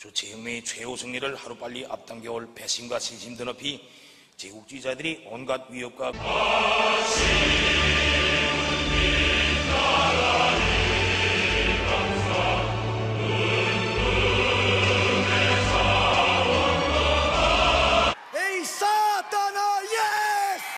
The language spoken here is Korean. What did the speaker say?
주체혁명의 최후 승리를 하루빨리 앞당겨올 배심과 신심 드높이 제국주의자들이 온갖 위협과